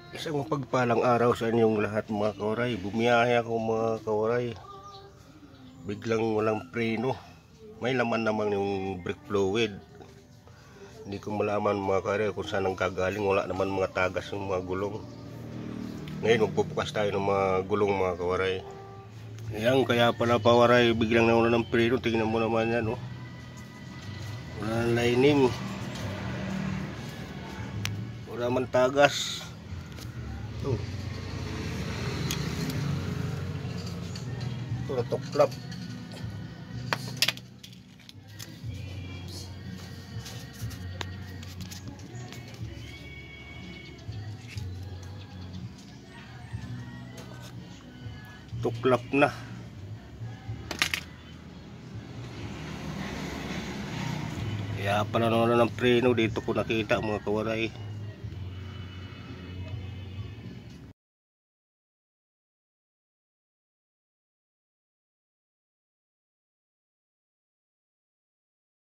Isang mapagpalang araw sa inyong lahat mga kawaray. Bumiyahe ako mga kawaray. Biglang walang preno. May laman naman yung brake fluid. Hindi ko malaman mga kawaray kung saan ang gagaling. Wala naman mga tagas ng mga gulong. Ngayon magpupukas tayo ng mga gulong mga kawaray. Ayan, kaya pala pawaray, biglang nawala ng preno. Tingnan mo naman yan, oh. Wala nang lining. Wala man tagas. Ito natuklap. Tuklap na. Kaya pala nawala ng preno. Dito ko nakita mga kawaray.